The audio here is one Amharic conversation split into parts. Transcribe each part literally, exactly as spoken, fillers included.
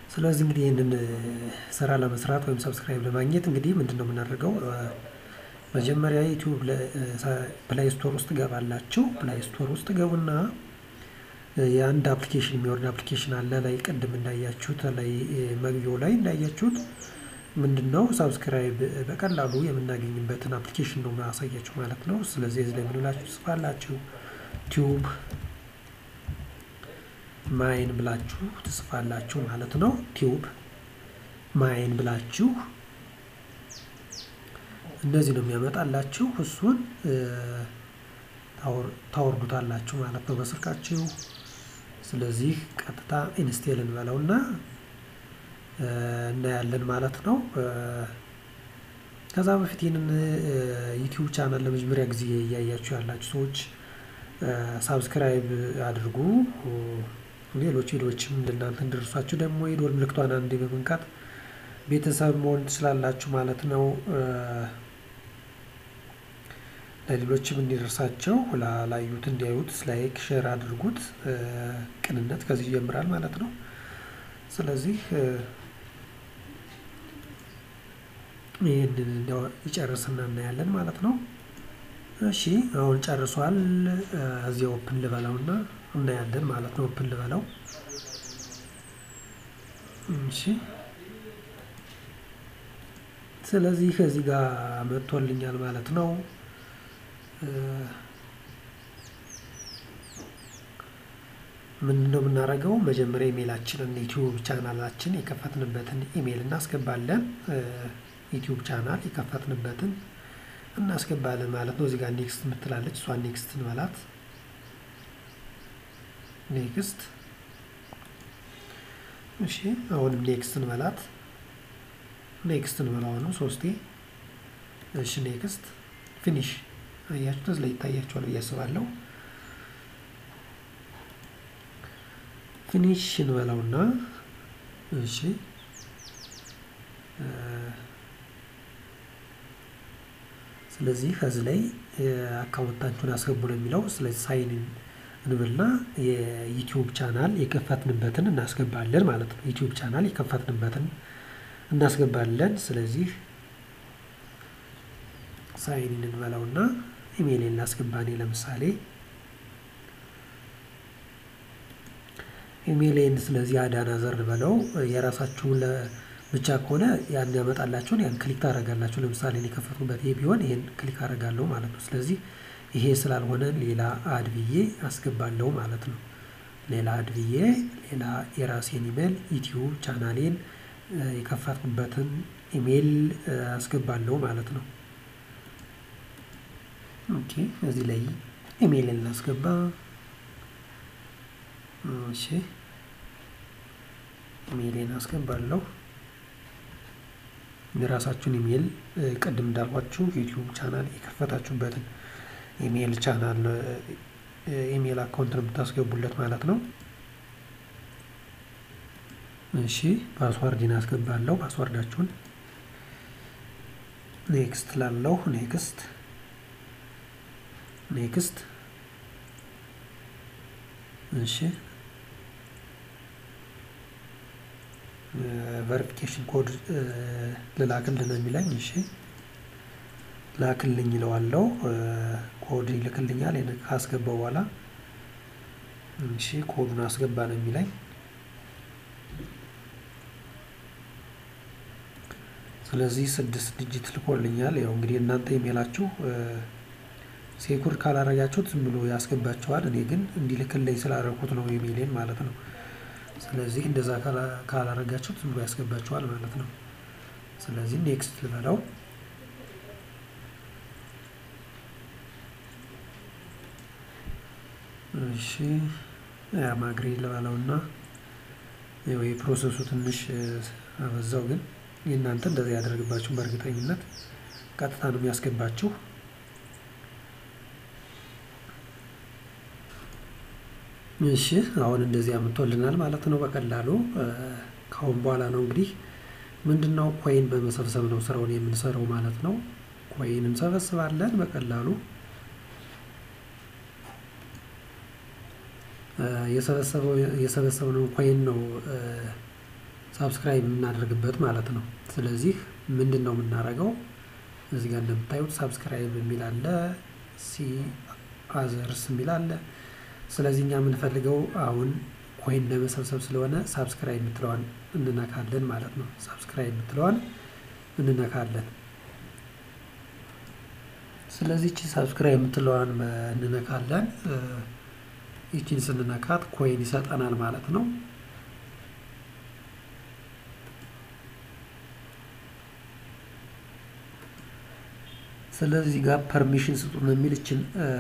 ስለዚህ እንግዲህ ይሄንን ስራ ለመስራት ወይም ሰብስክራይብ ለማግኘት እንግዲህ ምንድነው የምናደርገው? መጀመሪያ ዩቲዩብ ፕሌይ ስቶር ውስጥ ገባላችሁ። ፕሌይ ስቶር ውስጥ ገቡና የአንድ አፕሊኬሽን የሚወርድ አፕሊኬሽን አለ ላይ ቅድም እንዳያችሁት ላይ መግቢያው ላይ እንዳያችሁት ምንድነው ሰብስክራይብ በቀላሉ የምናገኝበትን አፕሊኬሽን ነው ማሳያችሁ ማለት ነው። ስለዚህ እዚህ ላይ ምን ብላችሁ ትጽፋላችሁ? ቲዩብ ማይን ብላችሁ ትጽፋላችሁ ማለት ነው። ቲዩብ ማይን ብላችሁ እንደዚህ ነው የሚያመጣላችሁ። እሱን ታወርዱታላችሁ ማለት ነው በስልካችሁ። ስለዚህ ቀጥታ ኢንስቴል እንበለውና እናያለን ማለት ነው። ከዛ በፊት ይሄንን ዩቲዩብ ቻናል ለመጀመሪያ ጊዜ እያያችሁ ያላችሁ ሰዎች ሳብስክራይብ አድርጉ። ሌሎች ቪዲዮዎችም ለእናንተ እንዲደርሷችሁ ደግሞ የደወል ምልክቷን አንዴ በመንካት ቤተሰብ መሆን ትችላላችሁ ማለት ነው። ለሌሎችም እንዲደርሳቸው ላላዩት እንዲያዩት ላይክ ሼር አድርጉት። ቅንነት ከዚህ ይጀምራል ማለት ነው። ስለዚህ ይሄንን እንደው ይጨርስና እናያለን ማለት ነው። እሺ አሁን ጨርሷል። እዚህ ኦፕን ልበለውና እናያለን ማለት ነው። ኦፕን ልበለው። እሺ ስለዚህ ከዚህ ጋር መጥቶልኛል ማለት ነው። ምንድነው የምናደርገው? መጀመሪያ ኢሜላችንን ዩቲዩብ ቻናላችን የከፈትንበትን ኢሜል እናስገባለን። ዩቲዩብ ቻናል የከፈትንበትን እናስገባለን ማለት ነው። እዚህ ጋር ኔክስት የምትላለች እሷን ኔክስት እንበላት። ኔክስት እሺ አሁንም ኔክስት እንበላት። ኔክስት እንበላው ነው ሶስቴ። እሺ ኔክስት ፊኒሽ። አያችሁት? እዚህ ላይ ይታያችኋል ብዬ አስባለሁ። ፊኒሽ እንበላውና እሺ ስለዚህ ከዚህ ላይ አካውንታችሁን አስገቡ ነው የሚለው። ስለዚህ ሳይን እንብልና የዩቲዩብ ቻናል የከፈትንበትን እናስገባለን ማለት ነው። ዩቲዩብ ቻናል የከፈትንበትን እናስገባለን። ስለዚህ ሳይን እንበላውና ኢሜይሌን ላስገባኔ ለምሳሌ ኢሜይሌን ስለዚህ አዳና ዘር በለው። የራሳችሁን ብቻ ከሆነ ያን ያመጣላችሁን ያን ክሊክ ታደርጋላችሁ። ለምሳሌ እኔ የከፈትኩበት ይሄ ቢሆን ይሄን ክሊክ አደርጋለሁ ማለት ነው። ስለዚህ ይሄ ስላልሆነ ሌላ አድ ብዬ አስገባለሁ ማለት ነው። ሌላ አድ ብዬ ሌላ የራሴን ኢሜል ዩቲዩብ ቻናሌን የከፈትኩበትን ኢሜል አስገባለሁ ማለት ነው። ኦኬ እዚህ ላይ ኢሜይልን እናስገባ። እሺ ኢሜይልን አስገባለሁ። የራሳችሁን ኢሜል ቅድም እንዳልኳችሁ ዩቲዩብ ቻናል የከፈታችሁበትን ኢሜል ቻናል ኢሜል አካውንት ነው የምታስገቡለት ማለት ነው። እሺ ፓስወርድን አስገባለሁ። ፓስወርዳችሁን ኔክስት ላለው ኔክስት ኔክስት እሺ ቬሪፊኬሽን ኮድ ልላክልን የሚለኝ እሺ ላክልኝ እለዋለሁ። ኮድ ይልክልኛል። እኔ ካስገባው በኋላ እሺ ኮዱን አስገባ ነው የሚለኝ። ስለዚህ ስድስት ዲጂት ልኮልኛል። ያው እንግዲህ እናንተ ኢሜላችሁ ሴኩር ካላረጋችሁት ዝም ብሎ ያስገባችኋል። እኔ ግን እንዲልክልኝ ስላደረኩት ነው ኢሜይሌን ማለት ነው። ስለዚህ እንደዛ ካላረጋችሁት ዝም ብሎ ያስገባችኋል ማለት ነው። ስለዚህ ኔክስት ልበለው። እሺ ማግሪ ልበለውና ያው የፕሮሰሱ ትንሽ አበዛው፣ ግን የእናንተ እንደዛ ያደርግባችሁ በእርግጠኝነት ቀጥታ ነው የሚያስገባችሁ። እሺ አሁን እንደዚህ አምጥቶልናል ማለት ነው በቀላሉ። ካሁን በኋላ ነው እንግዲህ ምንድነው ኮይን በመሰብሰብ ነው ስራውን የምንሰራው ማለት ነው። ኮይን እንሰበስባለን በቀላሉ። የሰበሰበው የሰበሰብነው ኮይን ነው ሳብስክራይብ የምናደርግበት ማለት ነው። ስለዚህ ምንድነው የምናደርገው እዚህ ጋር እንደምታዩት ሳብስክራይብ የሚል አለ ሲ አዘርስ የሚል አለ። ስለዚህ እኛ የምንፈልገው አሁን ኮይን ለመሰብሰብ ስለሆነ ሳብስክራይብ የምትለዋን እንነካለን ማለት ነው። ሳብስክራይብ የምትለዋን እንነካለን። ስለዚህ እቺ ሳብስክራይብ የምትለዋን እንነካለን። እቺን ስንነካት ኮይን ይሰጠናል ማለት ነው። ስለዚህ ጋር ፐርሚሽን ስጡን የሚል እቺን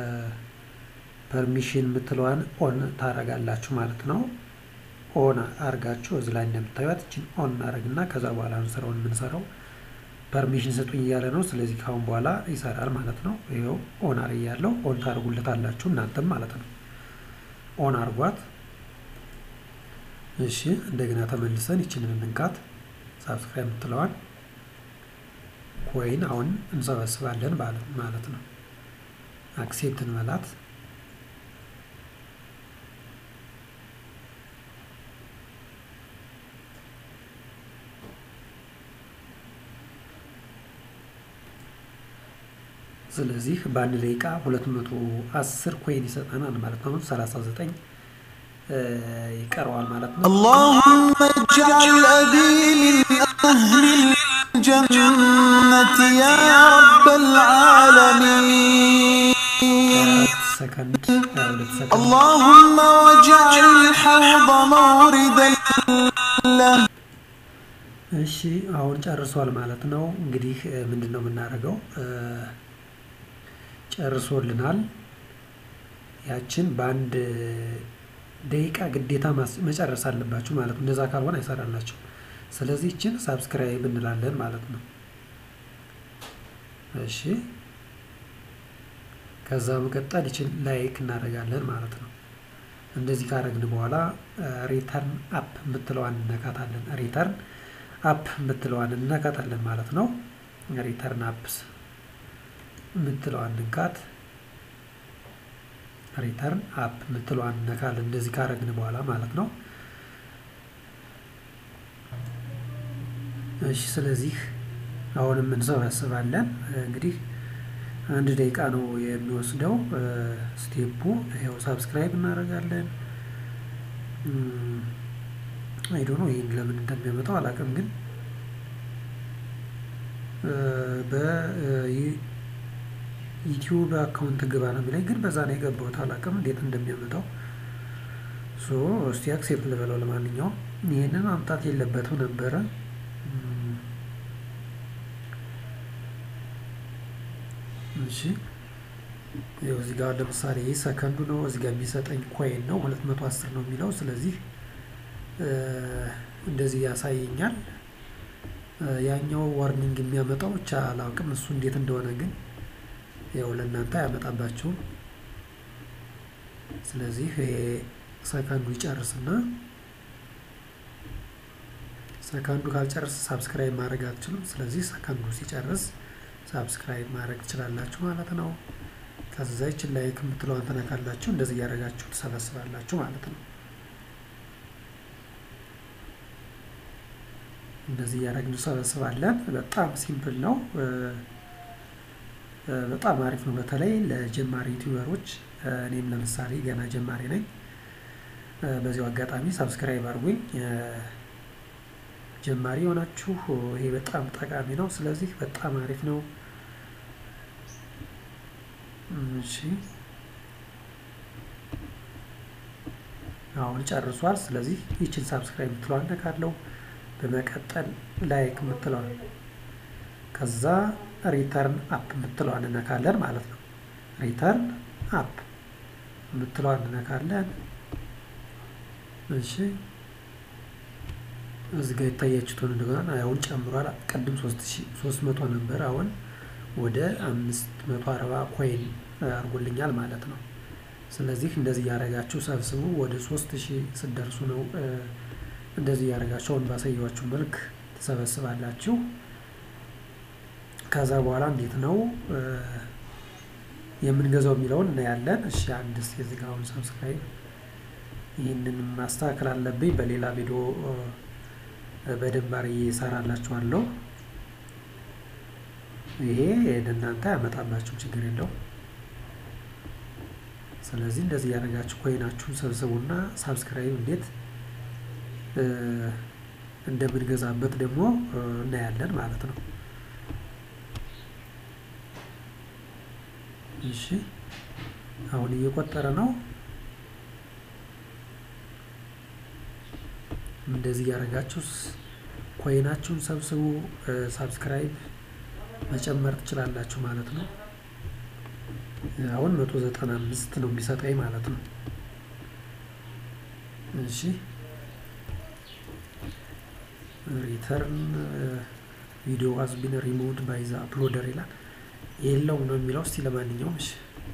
ፐርሚሽን የምትለዋን ኦን ታረጋላችሁ ማለት ነው። ኦን አርጋችሁ እዚህ ላይ እንደምታዩት እቺን ኦን አረግና ከዛ በኋላ ነው ስራውን የምንሰራው። ፐርሚሽን ስጡኝ እያለ ነው። ስለዚህ ካሁን በኋላ ይሰራል ማለት ነው። ይሄው ኦን አርያለሁ። ኦን ታርጉለታላችሁ እናንተም ማለት ነው። ኦን አርጓት። እሺ እንደገና ተመልሰን እቺን እንንካት ሳብስክራይብ የምትለዋን ኮይን አሁን እንሰበስባለን ማለት ነው። አክሴፕት እንበላት። ስለዚህ በአንድ ደቂቃ ሁለት መቶ አስር ኮይን ይሰጠናል ማለት ነው። ሰላሳ ዘጠኝ ይቀረዋል ማለት ነው። اللهم اجعل أبي من أهل الجنة يا رب العالمين. سكند اللهم واجعل الحوض موردا له. እሺ አሁን ጨርሷል ማለት ነው። እንግዲህ ምንድነው የምናደርገው ጨርሶልናል። ያችን በአንድ ደቂቃ ግዴታ መጨረስ አለባችሁ ማለት ነው። እንደዛ ካልሆነ አይሰራላችሁ። ስለዚህ እቺን ሳብስክራይብ እንላለን ማለት ነው። እሺ ከዛ መቀጠል እቺን ላይክ እናደርጋለን ማለት ነው። እንደዚህ ካረግን በኋላ ሪተርን አፕ የምትለዋን እንነካታለን። ሪተርን አፕ የምትለዋን እንነካታለን ማለት ነው። ሪተርን አፕስ የምትለዋን እንካት። ሪተርን አፕ የምትለዋን እንነካለን እንደዚህ ካረግን በኋላ ማለት ነው። እሺ ስለዚህ አሁንም እንሰበስባለን። እንግዲህ አንድ ደቂቃ ነው የሚወስደው ስቴፑ። ይሄው ሳብስክራይብ እናደርጋለን። አይ ዶንት ኖ ይሄን ለምን እንደሚያመጣው አላውቅም፣ ግን በዩቲዩብ አካውንት ግባ ነው የሚለኝ፣ ግን በዛ ነው የገባሁት። አላውቅም እንዴት እንደሚያመጣው። ሶ እስቲ አክሴፕት ልበለው። ለማንኛውም ይሄንን ማምጣት የለበትም ነበረ። እሺ ይሄው እዚህ ጋር ለምሳሌ ሰከንዱ ነው እዚህ ጋር የሚሰጠኝ ኮይን ነው ሁለት መቶ አስር ነው የሚለው። ስለዚህ እንደዚህ ያሳየኛል። ያኛው ዋርኒንግ የሚያመጣው ብቻ አላውቅም እሱ እንዴት እንደሆነ፣ ግን ያው ለእናንተ ያመጣባችሁ። ስለዚህ ይሄ ሰከንዱ ይጨርስና ሰከንዱ ካልጨርስ ሳብስክራይብ ማድረግ አትችሉም። ስለዚህ ሰከንዱ ሲጨርስ ሳብስክራይብ ማድረግ ትችላላችሁ ማለት ነው። ከዛ ይችን ላይክ የምትለዋን ተነካላችሁ። እንደዚህ ያደርጋችሁ ተሰበስባላችሁ ማለት ነው። እንደዚህ ያደርግን ተሰበስባለን። በጣም ሲምፕል ነው። በጣም አሪፍ ነው። በተለይ ለጀማሪ ዩቲዩበሮች፣ እኔም ለምሳሌ ገና ጀማሪ ነኝ። በዚሁ አጋጣሚ ሳብስክራይብ አድርጉኝ። ጀማሪ ሆናችሁ ይሄ በጣም ጠቃሚ ነው። ስለዚህ በጣም አሪፍ ነው። እሺ አሁን ጨርሷል። ስለዚህ ይችን ሳብስክራይብ የምትለዋን ነካለው። በመቀጠል ላይክ የምትለዋን፣ ከዛ ሪተርን አፕ የምትለዋን ነካለን ማለት ነው። ሪተርን አፕ የምትለዋን ነካለን። እሺ እዚህ ጋር የታያችሁትን እንደሆነ አሁን ጨምሯል። ቀድም ሶስት መቶ ነበር፣ አሁን ወደ አምስት መቶ አርባ ኮይን አርጎልኛል ማለት ነው። ስለዚህ እንደዚህ ያረጋችሁ ሰብስቡ። ወደ ሶስት ሺህ ስትደርሱ ነው እንደዚህ ያረጋችሁ አሁን ባሳየዋችሁ መልክ ተሰበስባላችሁ። ከዛ በኋላ እንዴት ነው የምንገዛው የሚለውን እናያለን። እሺ አንድ እዚህ ጋር አሁን ሰብስክራይብ ይሄንን ማስተካከል አለብኝ። በሌላ ቪዲዮ በደንብ አድርጌ እሰራላችኋለሁ። ይሄ ለእናንተ ያመጣላችሁ ችግር የለውም። ስለዚህ እንደዚህ ያደርጋችሁ ኮይናችሁን ሰብስቡና ሳብስክራይብ እንዴት እንደምንገዛበት ደግሞ እናያለን ማለት ነው። እሺ አሁን እየቆጠረ ነው። እንደዚህ ያደርጋችሁ ኮይናችሁን ሰብስቡ፣ ሳብስክራይብ መጨመር ትችላላችሁ ማለት ነው። አሁን መቶ ዘጠና አምስት ነው የሚሰጠኝ ማለት ነው። እሺ ሪተርን ቪዲዮ has been removed by the uploader ይላል። የለውም ነው የሚለው። እስቲ ለማንኛውም እሺ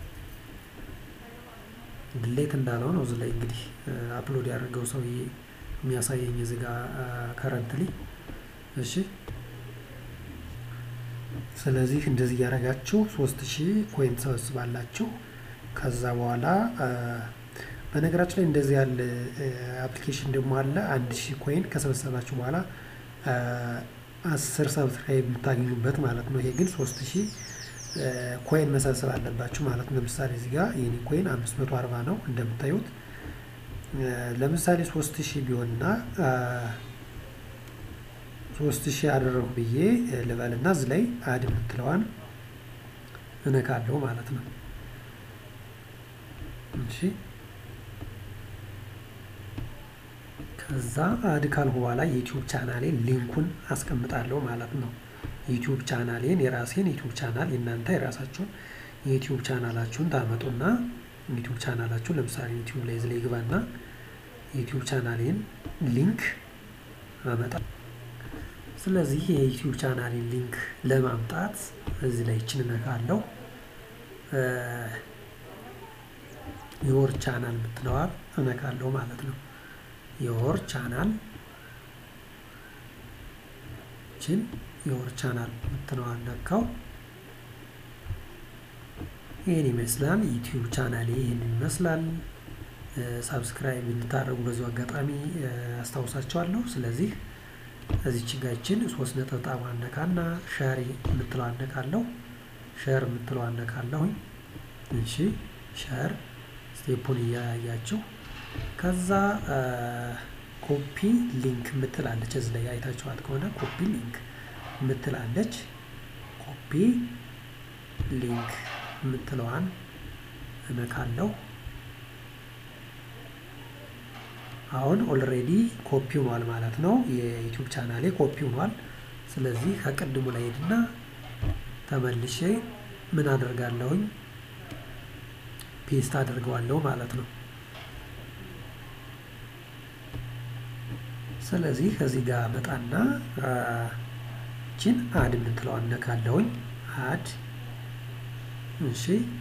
ዲሌት እንዳለው ነው እዚህ ላይ እንግዲህ አፕሎድ ያደረገው ሰው የሚያሳየኝ እዚህ ጋር ከረንትሊ። እሺ ስለዚህ እንደዚህ ያደርጋችሁ ሶስት ሺህ ኮይን ተሰብስባላችሁ። ከዛ በኋላ በነገራችን ላይ እንደዚህ ያለ አፕሊኬሽን ደግሞ አለ። አንድ ሺህ ኮይን ከሰበሰባችሁ በኋላ አስር ሰብስክራይብ የምታገኙበት ማለት ነው። ይሄ ግን ሶስት ሺህ ኮይን መሰብሰብ አለባችሁ ማለት ነው። ለምሳሌ እዚህ ጋር የኔ ኮይን አምስት መቶ አርባ ነው እንደምታዩት። ለምሳሌ ሶስት ሺህ ቢሆንና ሶስት ሺህ አደረኩ ብዬ ልበልና እዚህ ላይ አድ የምትለዋን እነካለሁ ማለት ነው። እሺ ከዛ አድ ካልኩ በኋላ ዩቲዩብ ቻናሌን ሊንኩን አስቀምጣለሁ ማለት ነው። ዩቲዩብ ቻናሌን የራሴን ዩቲዩብ ቻናል የእናንተ የራሳችሁን የዩቲዩብ ቻናላችሁን ታመጡና ዩቲዩብ ቻናላችሁን ለምሳሌ ዩቲዩብ ላይ እዚህ ላይ ግባና ዩቲዩብ ቻናሌን ሊንክ አመጣ። ስለዚህ የዩቲዩብ ቻናሌን ሊንክ ለማምጣት እዚህ ላይ እቺን እነካለሁ። ዮር ቻናል የምትለዋል እነካለሁ ማለት ነው። ዮር ቻናል እቺን ዮር ቻናል የምትለዋል ነካው። ይሄን ይመስላል ዩቲዩብ ቻናሌ ይሄን ይመስላል። ሳብስክራይብ እንድታደርጉ በዚሁ አጋጣሚ አስታውሳችኋለሁ። ስለዚህ እዚች ጋችን ሶስት ነጥብ ጣባ አነካና ሼር የምትለው አነካለሁ። ሼር የምትለው አነካለሁ። እሺ ሼር ስቴፑን እያያችሁ ከዛ ኮፒ ሊንክ የምትላለች እዚህ ላይ አይታችኋት ከሆነ ኮፒ ሊንክ የምትላለች ኮፒ ሊንክ የምትለዋን እነካለሁ። አሁን ኦልሬዲ ኮፒ ሆኗል ማለት ነው። የዩቲዩብ ቻናሌ ኮፒ ሆኗል። ስለዚህ ከቀድሙ ላይ ሄድና ተመልሼ ምን አደርጋለሁኝ ፔስት አደርገዋለሁ ማለት ነው። ስለዚህ ከዚህ ጋር መጣና እቺን አድ የምትለዋን እነካለሁኝ። አድ እሺ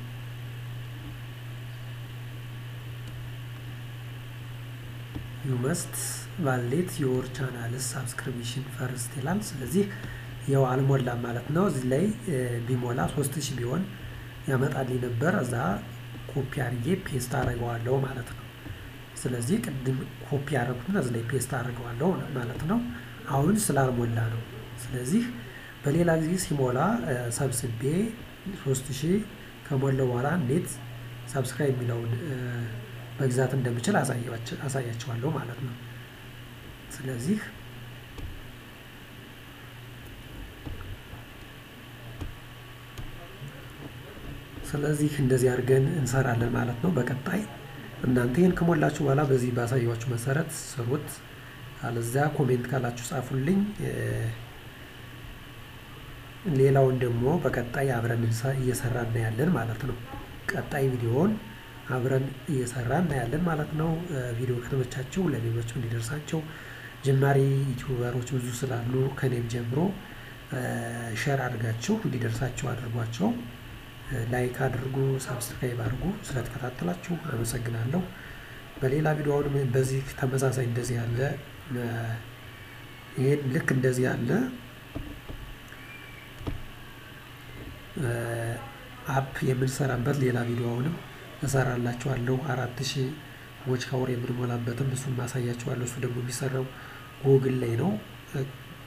you must validate your channel subscription first ይላል። ስለዚህ ያው አልሞላም ማለት ነው። እዚህ ላይ ቢሞላ ሶስት ሺህ ቢሆን ያመጣልኝ ነበር። እዛ ኮፒ አድርጌ ፔስት አደርገዋለሁ ማለት ነው። ስለዚህ ቅድም ኮፒ አደረኩትና እዚህ ላይ ፔስት አደርገዋለሁ ማለት ነው። አሁን ስላልሞላ ነው። ስለዚህ በሌላ ጊዜ ሲሞላ ሰብስቤ ሶስት ሺህ ከሞላው በኋላ እንዴት ሰብስክራይብ የሚለውን መግዛት እንደምችል አሳያችኋለሁ ማለት ነው። ስለዚህ ስለዚህ እንደዚህ አድርገን እንሰራለን ማለት ነው። በቀጣይ እናንተ ይሄን ከሞላችሁ በኋላ በዚህ ባሳያችሁ መሰረት ስሩት። አለዚያ ኮሜንት ካላችሁ ጻፉልኝ። ሌላውን ደግሞ በቀጣይ አብረን እየሰራን እናያለን ማለት ነው። ቀጣይ ቪዲዮውን አብረን እየሰራን እናያለን ማለት ነው። ቪዲዮ ከተመቻችሁ ለሌሎች እንዲደርሳቸው ጀማሪ ዩቲዩበሮች ብዙ ስላሉ ከኔም ጀምሮ ሼር አድርጋችሁ እንዲደርሳቸው አድርጓቸው። ላይክ አድርጉ፣ ሰብስክራይብ አድርጉ። ስለተከታተላችሁ አመሰግናለሁ። በሌላ ቪዲዮ አሁን በዚህ ተመሳሳይ እንደዚህ ያለ ይሄን ልክ እንደዚህ ያለ አፕ የምንሰራበት ሌላ ቪዲዮ አሁንም እሰራላችኋለሁ። አራት ሺህ ዎች ካወር የምንሞላበትም እሱን ማሳያችኋለሁ። እሱ ደግሞ የሚሰራው ጉግል ላይ ነው።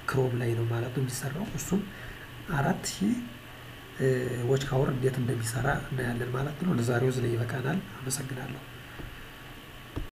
ክሮም ላይ ነው ማለት ነው የሚሰራው። እሱም አራት ሺህ ዎች አወር እንዴት እንደሚሰራ እናያለን ማለት ነው። ለዛሬው እዚህ ላይ ይበቃናል። አመሰግናለሁ።